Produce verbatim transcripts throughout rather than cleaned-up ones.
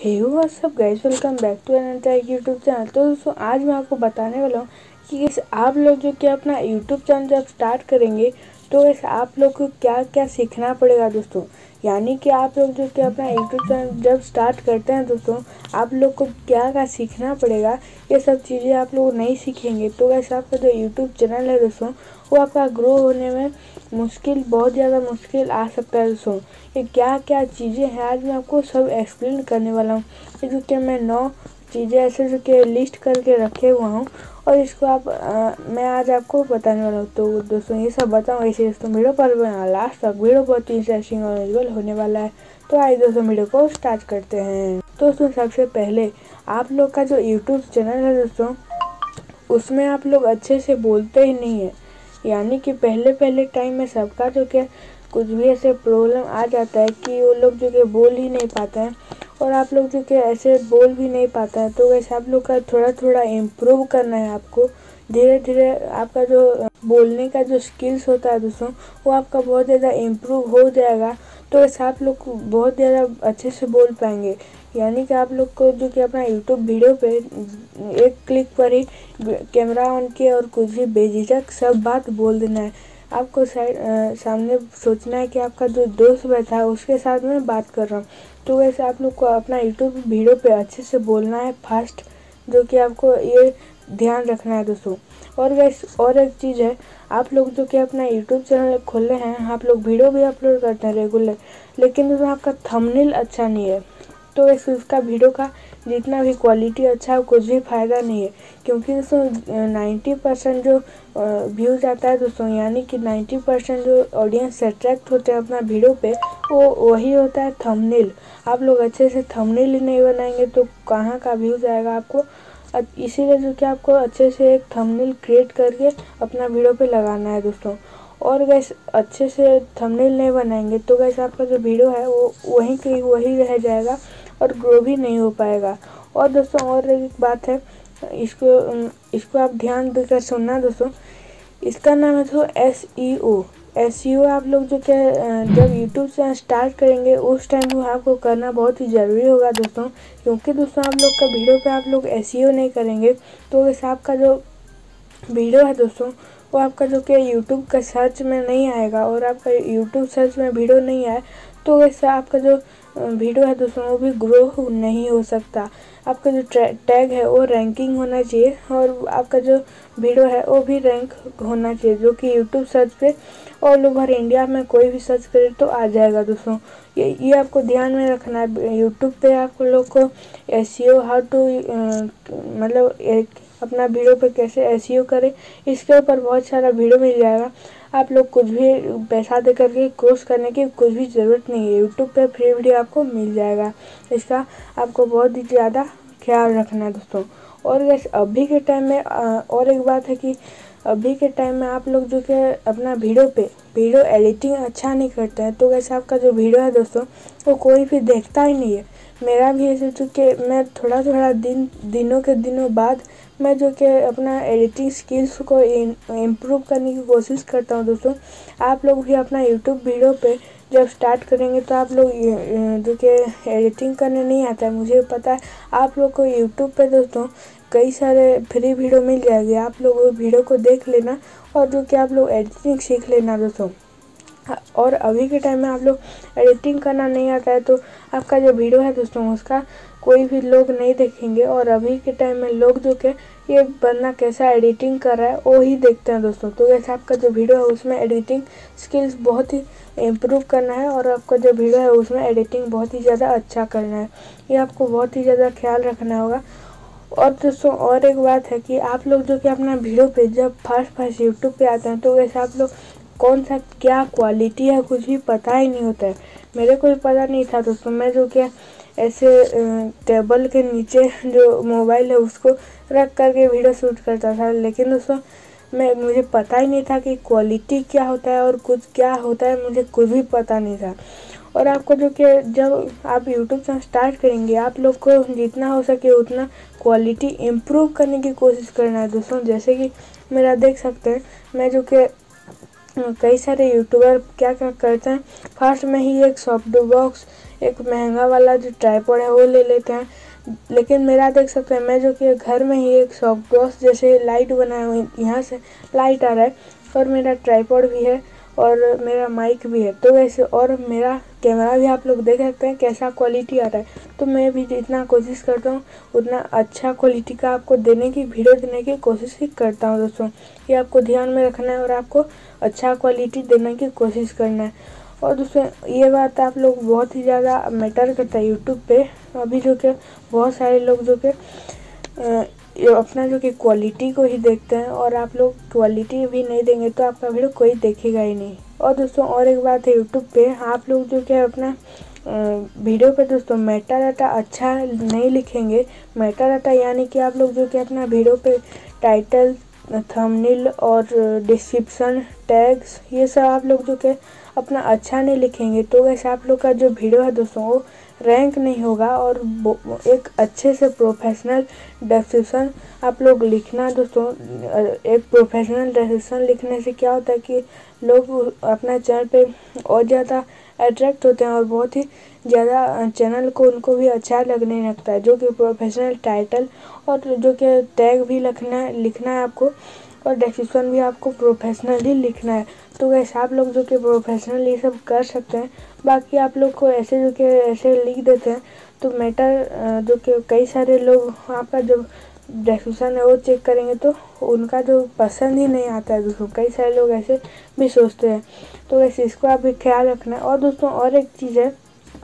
Hey what's up guys, welcome back to another YouTube channel. तो दोस्तों आज मैं आपको बताने वाला हूँ कि इस आप लोग जो कि अपना यूट्यूब चैनल जब स्टार्ट करेंगे तो इस आप लोग को क्या क्या सीखना पड़ेगा दोस्तों। यानी कि आप लोग जो कि अपना यूट्यूब चैनल जब स्टार्ट करते हैं दोस्तों, आप लोग को क्या क्या सीखना पड़ेगा, ये सब चीज़ें आप लोग नहीं सीखेंगे तो वैसे आपका जो यूट्यूब चैनल है दोस्तों वो आपका ग्रो होने में मुश्किल बहुत ज़्यादा मुश्किल आ सकता है दोस्तों। ये क्या क्या चीज़ें हैं आज मैं आपको सब एक्सप्लेन करने वाला हूँ। ये जो कि मैं नौ चीज़ें ऐसे जो कि लिस्ट करके रखे हुआ हूँ और इसको आप आ, मैं आज आपको बताने वाला हूँ। तो दोस्तों ये सब बताऊँ ऐसे दोस्तों वीडियो पर लास्ट तक, वीडियो बहुत इंटरेस्टिंग और यूजफुल होने वाला है। तो आइए दोस्तों वीडियो को स्टार्ट करते हैं। तो दोस्तों सबसे पहले आप लोग का जो यूट्यूब चैनल है दोस्तों उसमें आप लोग अच्छे से बोलते ही नहीं है। यानी कि पहले पहले टाइम में सबका जो कि कुछ भी ऐसे प्रॉब्लम आ जाता है कि वो लोग जो कि बोल ही नहीं पाते हैं और आप लोग जो कि ऐसे बोल भी नहीं पाते हैं। तो वैसे आप लोग का थोड़ा थोड़ा इम्प्रूव करना है आपको। धीरे धीरे आपका जो बोलने का जो स्किल्स होता है दोस्तों वो आपका बहुत ज़्यादा इम्प्रूव हो जाएगा। तो वैसे आप लोग बहुत ज़्यादा अच्छे से बोल पाएंगे। यानी कि आप लोग को जो कि अपना यूट्यूब वीडियो पे एक क्लिक पर ही कैमरा ऑन किया और कुछ भी बेझिझक सब बात बोल देना है। आपको साइड सामने सोचना है कि आपका जो दोस्त बैठा है उसके साथ में बात कर रहा हूँ। तो वैसे आप लोग को अपना यूट्यूब वीडियो पे अच्छे से बोलना है फास्ट, जो कि आपको ये ध्यान रखना है दोस्तों। और वैसे और एक चीज़ है, आप लोग जो कि अपना यूट्यूब चैनल खोले हैं, आप लोग वीडियो भी अपलोड करते हैं रेगुलर, लेकिन दोस्तों आपका थंबनेल अच्छा नहीं है। तो वैसे उसका वीडियो का जितना भी क्वालिटी अच्छा है कुछ भी फ़ायदा नहीं है। क्योंकि दोस्तों नाइन्टी परसेंट जो व्यूज़ आता है दोस्तों, यानी कि नाइन्टी परसेंट जो ऑडियंस अट्रैक्ट होते हैं अपना वीडियो पे वो वही होता है थंबनेल। आप लोग अच्छे से थंबनेल ही नहीं बनाएंगे तो कहाँ का व्यूज़ आएगा आपको। इसीलिए जो कि आपको अच्छे से एक थंबनेल क्रिएट करके अपना वीडियो पे लगाना है दोस्तों। और गैस अच्छे से थंबनेल नहीं बनाएंगे तो गैस आपका जो वीडियो है वो वहीं के वही रह जाएगा और ग्रो भी नहीं हो पाएगा। और दोस्तों और एक बात है, इसको इसको आप ध्यान देकर सुनना दोस्तों। इसका नाम है दोस्तों एस ई ओ। एस ई ओ आप लोग जो क्या जब यूट्यूब से स्टार्ट करेंगे उस टाइम वो आपको करना बहुत ही ज़रूरी होगा दोस्तों। क्योंकि दोस्तों आप लोग का वीडियो पे आप लोग एस ई ओ नहीं करेंगे तो वैसे आपका जो वीडियो है दोस्तों वो आपका जो कि यूट्यूब का सर्च में नहीं आएगा। और आपका यूट्यूब सर्च में वीडियो नहीं आए तो वैसे आपका जो वीडियो है दोस्तों वो भी ग्रो नहीं हो सकता। आपका जो टैग है वो रैंकिंग होना चाहिए और आपका जो वीडियो है वो भी रैंक होना चाहिए, जो कि यूट्यूब सर्च पे ऑल ओवर इंडिया में कोई भी सर्च करे तो आ जाएगा दोस्तों। ये ये आपको ध्यान में रखना है। यूट्यूब पे आप लोग को एसईओ हाउ टू मतलब एक अपना वीडियो पे कैसे एसईओ करें इसके ऊपर बहुत सारा वीडियो मिल जाएगा। आप लोग कुछ भी पैसा दे करके कोर्स करने की कुछ भी ज़रूरत नहीं है, यूट्यूब पे फ्री वीडियो आपको मिल जाएगा। इसका आपको बहुत ही ज़्यादा ख्याल रखना है दोस्तों। और वैसे अभी के टाइम में और एक बात है कि अभी के टाइम में आप लोग जो कि अपना वीडियो पे वीडियो एडिटिंग अच्छा नहीं करते हैं तो वैसे आपका जो वीडियो है दोस्तों वो कोई भी देखता ही नहीं है। मेरा भी ऐसे चूँकि मैं थोड़ा थोड़ा दिन दिनों के दिनों बाद मैं जो कि अपना एडिटिंग स्किल्स को इम्प्रूव करने की कोशिश करता हूँ दोस्तों। आप लोग भी अपना यूट्यूब वीडियो पे जब स्टार्ट करेंगे तो आप लोग जो कि एडिटिंग करने नहीं आता है, मुझे पता है। आप लोग को यूट्यूब पे दोस्तों कई सारे फ्री वीडियो मिल जाएंगे, आप लोग वो वीडियो को देख लेना और जो कि आप लोग एडिटिंग सीख लेना दोस्तों। और अभी के टाइम में आप लोग एडिटिंग करना नहीं आता है तो आपका जो वीडियो है दोस्तों उसका कोई भी लोग नहीं देखेंगे। और अभी के टाइम में लोग जो कि ये बंदा कैसा एडिटिंग कर रहा है वो ही देखते हैं दोस्तों। तो वैसे आपका जो वीडियो है उसमें एडिटिंग स्किल्स बहुत ही इम्प्रूव करना है और आपका जो वीडियो है उसमें एडिटिंग बहुत ही ज़्यादा अच्छा करना है। ये आपको बहुत ही ज़्यादा ख्याल रखना होगा। और दोस्तों और एक बात है कि आप लोग जो कि अपना वीडियो पे जब फर्स्ट फर्स्ट यूट्यूब पे आते हैं तो वैसे आप लोग कौन सा क्या क्वालिटी है कुछ भी पता ही नहीं होता है। मेरे को भी पता नहीं था दोस्तों। मैं जो कि ऐसे टेबल के नीचे जो मोबाइल है उसको रख करके वीडियो शूट करता था, लेकिन दोस्तों मैं मुझे पता ही नहीं था कि क्वालिटी क्या होता है और कुछ क्या होता है, मुझे कुछ भी पता नहीं था। और आपको जो कि जब आप यूट्यूब चैनल स्टार्ट करेंगे आप लोग को जितना हो सके उतना क्वालिटी इम्प्रूव करने की कोशिश करना है दोस्तों। जैसे कि मेरा देख सकते हैं, मैं जो कि कई सारे यूट्यूबर क्या क्या करते हैं, फर्स्ट में ही एक सॉफ्ट बॉक्स एक महंगा वाला जो ट्राइपॉड है वो ले लेते हैं। लेकिन मेरा देख सकते हैं, मैं जो कि घर में ही एक सॉफ्टबॉक्स जैसे लाइट बनाया हुआ, यहाँ से लाइट आ रहा है और मेरा ट्राइपॉड भी है और मेरा माइक भी है। तो वैसे और मेरा कैमरा भी आप लोग देख सकते हैं कैसा क्वालिटी आ रहा है। तो मैं भी जितना कोशिश करता हूँ उतना अच्छा क्वालिटी का आपको देने की वीडियो देने की कोशिश ही करता हूँ दोस्तों। ये आपको ध्यान में रखना है और आपको अच्छा क्वालिटी देने की कोशिश करना है। और दोस्तों ये बात आप लोग बहुत ही ज़्यादा मैटर करता है यूट्यूब पे। अभी जो कि बहुत सारे लोग जो कि अपना जो कि क्वालिटी को ही देखते हैं और आप लोग क्वालिटी भी नहीं देंगे तो आपका वीडियो कोई देखेगा ही नहीं। और दोस्तों और एक बात है, यूट्यूब पे आप लोग जो कि अपना वीडियो पे दोस्तों मेटा डाटा अच्छा नहीं लिखेंगे। मेटा डाटा यानी कि आप लोग जो कि अपना वीडियो पे टाइटल, थंबनेल और डिस्क्रिप्शन, टैग्स, ये सब आप लोग जो कि अपना अच्छा नहीं लिखेंगे तो वैसे आप लोग का जो वीडियो है दोस्तों वो रैंक नहीं होगा। और एक अच्छे से प्रोफेशनल डिस्क्रिप्शन आप लोग लिखना दोस्तों। एक प्रोफेशनल डिस्क्रिप्शन लिखने से क्या होता है कि लोग अपना चैनल पे और ज़्यादा अट्रैक्ट होते हैं और बहुत ही ज़्यादा चैनल को उनको भी अच्छा लगने लगता है। जो कि प्रोफेशनल टाइटल और जो कि टैग भी लिखना है लिखना है आपको और डिस्क्रिप्शन भी आपको प्रोफेशनली लिखना है। तो वैसे आप लोग जो कि प्रोफेशनल ये सब कर सकते हैं। बाकी आप लोग को ऐसे जो कि ऐसे लिख देते हैं तो मैटर जो कि कई सारे लोग आपका जो डिस्क्रिप्शन है वो चेक करेंगे तो उनका जो पसंद ही नहीं आता है दोस्तों। कई सारे लोग ऐसे भी सोचते हैं। तो वैसे इसको आप भी ख्याल रखना है। और दोस्तों और एक चीज़ है,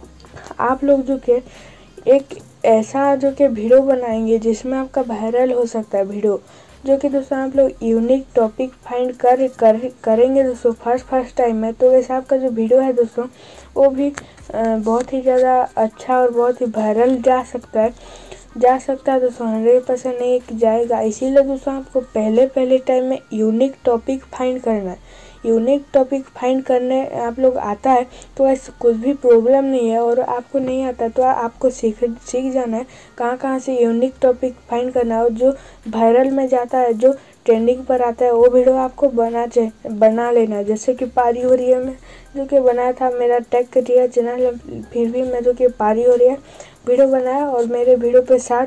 आप लोग जो कि एक ऐसा जो कि वीडियो बनाएंगे जिसमें आपका वायरल हो सकता है वीडियो, जो कि दोस्तों आप लोग यूनिक टॉपिक फाइंड कर, कर करेंगे दोस्तों फर्स्ट फर्स्ट टाइम में। तो वैसे आपका जो वीडियो है दोस्तों वो भी बहुत ही ज़्यादा अच्छा और बहुत ही वायरल जा सकता है जा सकता है दोस्तों। हंड्रेड परसेंट नहीं जाएगा। इसीलिए दोस्तों आपको पहले पहले टाइम में यूनिक टॉपिक फाइंड करना है। यूनिक टॉपिक फाइंड करने आप लोग आता है तो ऐसे कुछ भी प्रॉब्लम नहीं है। और आपको नहीं आता तो आपको सीख सीख जाना है कहाँ कहाँ से यूनिक टॉपिक फाइंड करना है। और जो वायरल में जाता है, जो ट्रेंडिंग पर आता है, वो वीडियो आपको बना बना लेना है। जैसे कि पारी हो रही है, मैं जो कि बनाया था, मेरा टेक करियर चैनल है, फिर भी मैं जो कि पारी हो रही है वीडियो बनाया और मेरे वीडियो पे साठ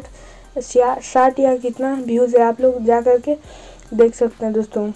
साठ या कितना व्यूज़ है, आप लोग जा कर के देख सकते हैं दोस्तों।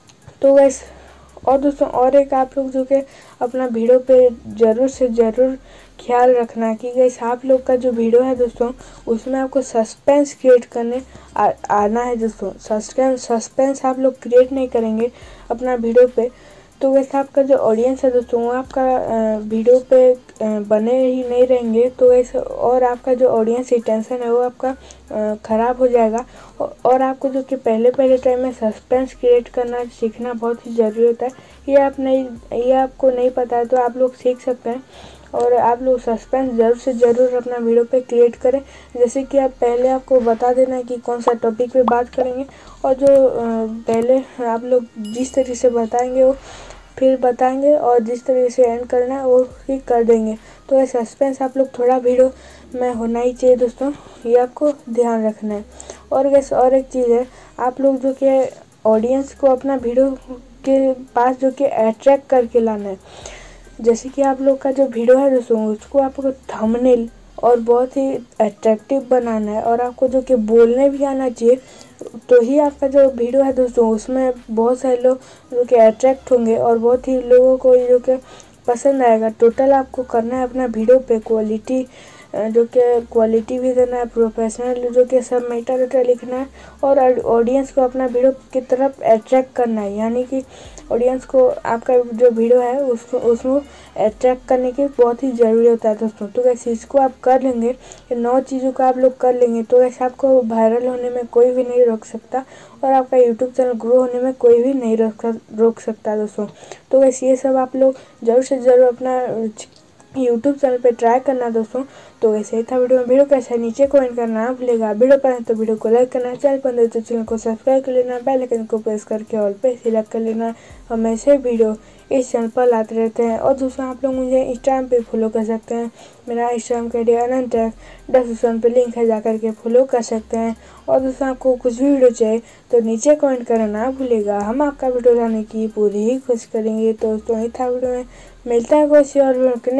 तो वैसे और दोस्तों और एक आप लोग जो कि अपना वीडियो पे ज़रूर से ज़रूर ख्याल रखना कि गैस आप लोग का जो वीडियो है दोस्तों उसमें आपको सस्पेंस क्रिएट करने आ, आना है दोस्तों। सस्पेंस सस्पेंस आप लोग क्रिएट नहीं करेंगे अपना वीडियो पे तो वैसे आपका जो ऑडियंस है दोस्तों वो आपका वीडियो पे बने ही नहीं रहेंगे। तो वैसे और आपका जो ऑडियंस रिटेंशन है वो आपका ख़राब हो जाएगा। और आपको जो कि पहले पहले टाइम में सस्पेंस क्रिएट करना सीखना बहुत ही ज़रूरी होता है। ये आप नहीं ये आपको नहीं पता है तो आप लोग सीख सकते हैं। और आप लोग सस्पेंस ज़रूर से ज़रूर अपना वीडियो पे क्रिएट करें। जैसे कि आप पहले आपको बता देना कि कौन सा टॉपिक पे बात करेंगे और जो पहले आप लोग जिस तरीके से बताएंगे वो फिर बताएंगे और जिस तरीके से एंड करना है वो ही कर देंगे। तो ये सस्पेंस आप लोग थोड़ा वीडियो में होना ही चाहिए दोस्तों, ये आपको ध्यान रखना है। और वैसे और एक चीज़ है, आप लोग जो कि ऑडियंस को अपना वीडियो के पास जो कि अट्रैक्ट करके लाना है। जैसे कि आप लोग का जो वीडियो है दोस्तों उसको आपको थंबनेल और बहुत ही अट्रैक्टिव बनाना है और आपको जो कि बोलने भी आना चाहिए। तो ही आपका जो वीडियो है दोस्तों उसमें बहुत सारे लोग जो कि अट्रैक्ट होंगे और बहुत ही लोगों को जो कि पसंद आएगा। टोटल आपको करना है अपना वीडियो पे क्वालिटी जो कि क्वालिटी भी देना है, प्रोफेशनल जो कि सब मेटा डेटा लिखना है और ऑडियंस को अपना वीडियो की तरफ अट्रैक्ट करना है। यानी कि ऑडियंस को आपका जो वीडियो है उसको उसमें अट्रैक्ट करने की बहुत ही ज़रूरी होता है दोस्तों। तो वैसे इसको आप कर लेंगे, ये नौ चीज़ों को आप लोग कर लेंगे तो वैसे आपको वायरल होने में कोई भी नहीं रोक सकता और आपका यूट्यूब चैनल ग्रो होने में कोई भी नहीं रोक रोक सकता दोस्तों। तो वैसे ये सब आप लोग ज़रूर से ज़रूर अपना यूट्यूब चैनल पे ट्राई करना दोस्तों। तो वैसे ही था वीडियो में। वीडियो कैसा है नीचे कमेंट करना ना भूलेगा। वीडियो पसंद तो वीडियो को लाइक करना, चैनल पर तो चैनल को सब्सक्राइब कर लेना, बेल आइकन को प्रेस करके ऑल पे सिलेक्ट कर लेना। हमेशा वीडियो इस चैनल पर लाते रहते हैं। और दूसरा आप लोग मुझे इंस्टाग्राम पे फॉलो कर सकते हैं। मेरा इंस्टाग्राम का आई डी अनंत है, डिस्क्रिप्शन पे लिंक है, जा करके फॉलो कर सकते हैं। और दूसरा आपको कुछ भी वीडियो चाहिए तो नीचे कमेंट करना ना भूलेगा, हम आपका वीडियो लाने की पूरी ही कोशिश करेंगे। तो दोस्तों ही था वीडियो में, मिलता है कोई और वीडियो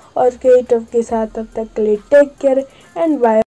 और कई टॉप के साथ, तब तक के लिए टेक केयर एंड बाय।